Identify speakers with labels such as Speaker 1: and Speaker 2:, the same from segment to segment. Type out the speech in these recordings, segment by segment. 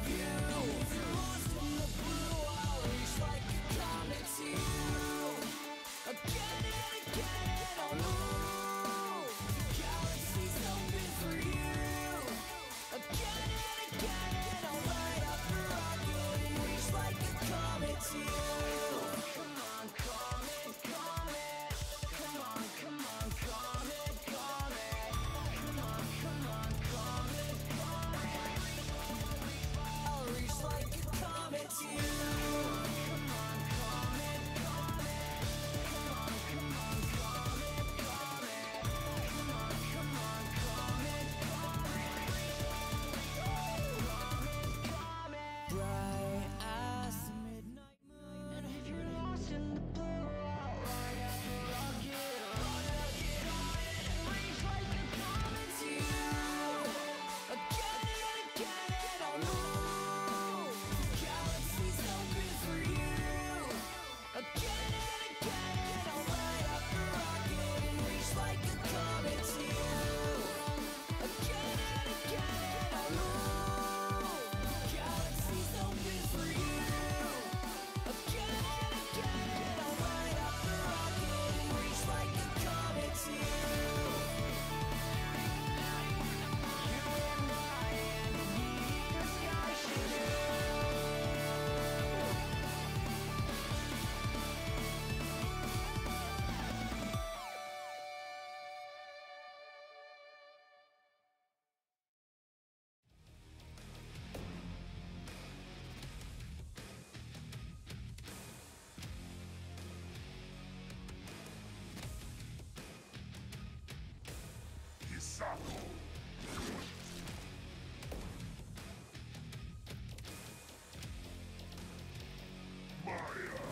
Speaker 1: of you. If you're lost in the blue, I'll reach like a comet to you. Again and again and I'll move. Galaxies open for you. Again and again and I'll light up the rocket and reach like a comet to you. Come on, comet, comet. Come on, comet, comet. Come on, comet, comet. I'll reach like a comet to you. Come on, comet, comet. Come on, comet, comet. Come on, comet, comet. Bright as the midnight moon. And if you're lost in the blue, I'll light up the rocket. Rocket on it and reach like a comet to you. Again and again and I'll move. Galaxies open for you. Again and again and I'll light up the rocket and reach like a comet to you. Again and again and I'll move. Galaxies open for you. Again and again and I'll light up the rocket and reach like a comet to you. You and I and the sky should do.
Speaker 2: Hisako! Maya!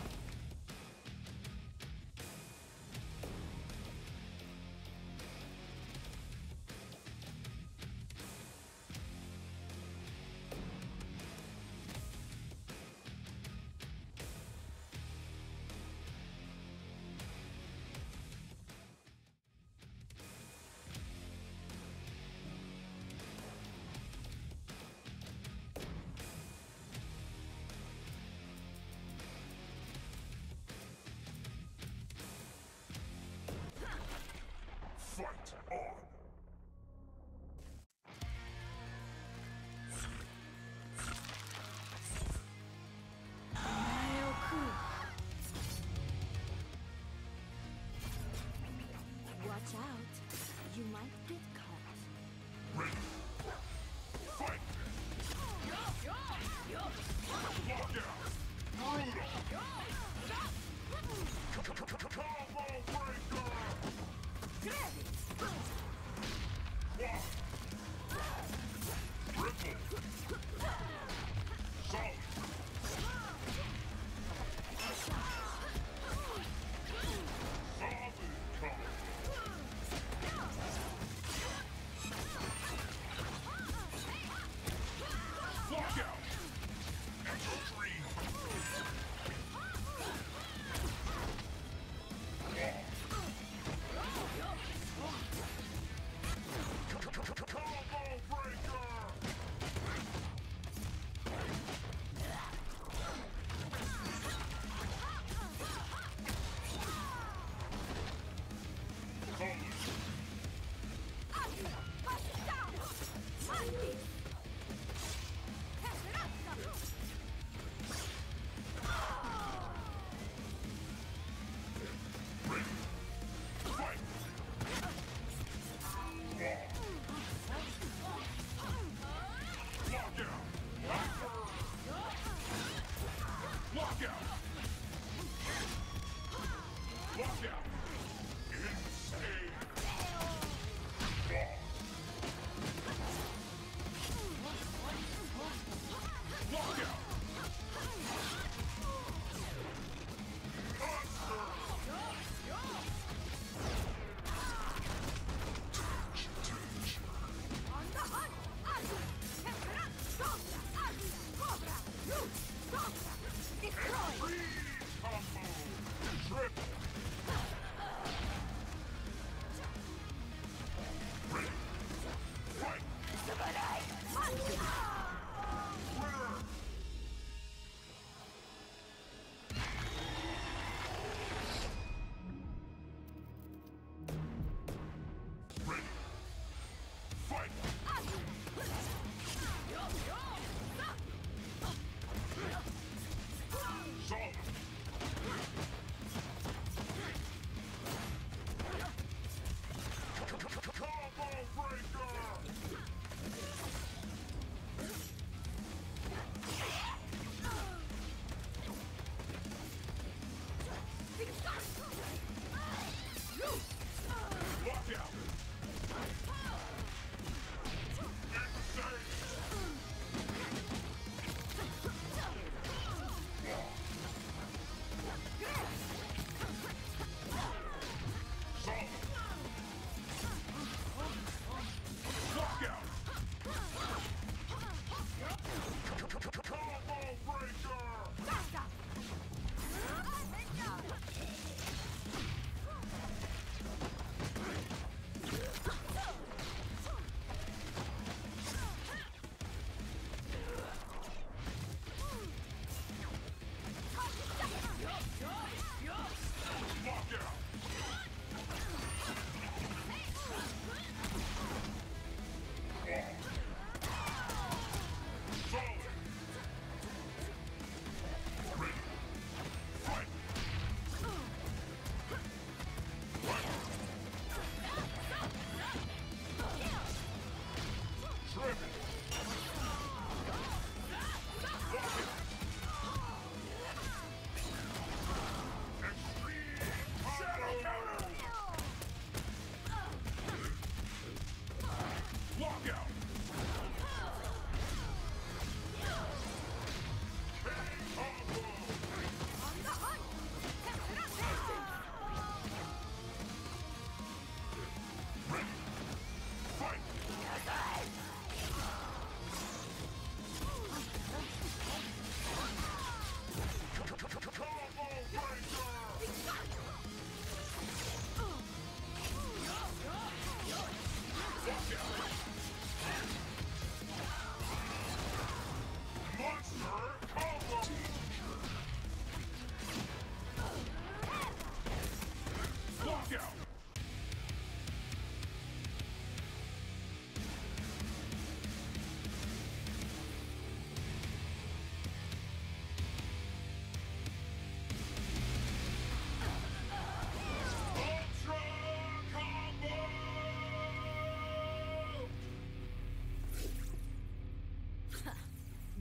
Speaker 2: Fight on!
Speaker 3: Watch out, you might get caught.
Speaker 2: Ready! Fight! Lock out! Brutal! Combo breaker! Triple! Solid! Solid combo! Lock out! Extreme!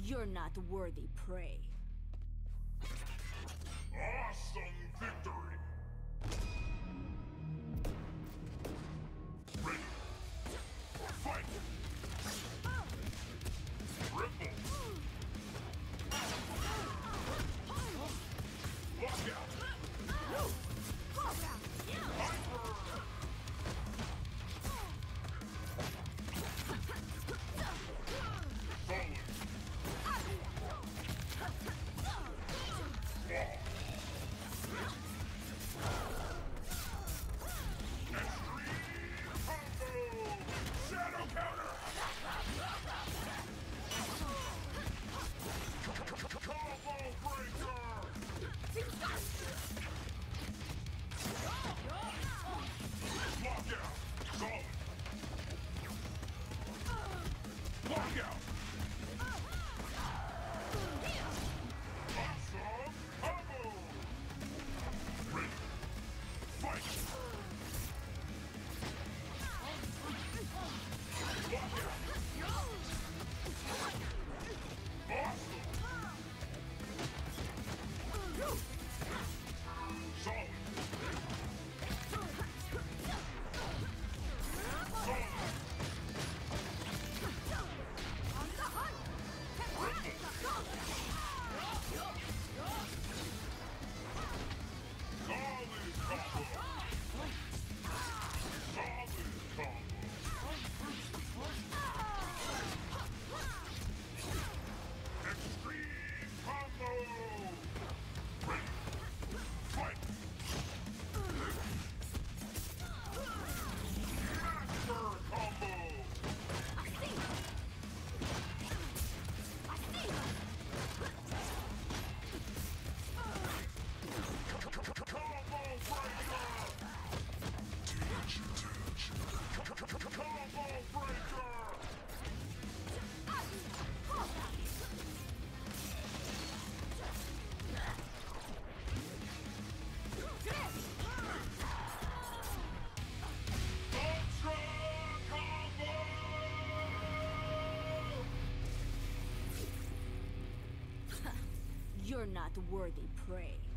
Speaker 3: You're not worthy prey.
Speaker 2: Awesome victory! Ready! Fight! Triple! Watch out! Hyper! Forward! Shadow counter! Combo breaker! Lockout! Solid! Lockout! Awesome combo! Ready! Fight! Lockout! Awesome! Solid! Solid! Solid combo! Solid combo! Extreme combo! Ready! Fight! Master combo! Combo breaker! Combo breaker! Ultra combo!
Speaker 3: You're not worthy prey.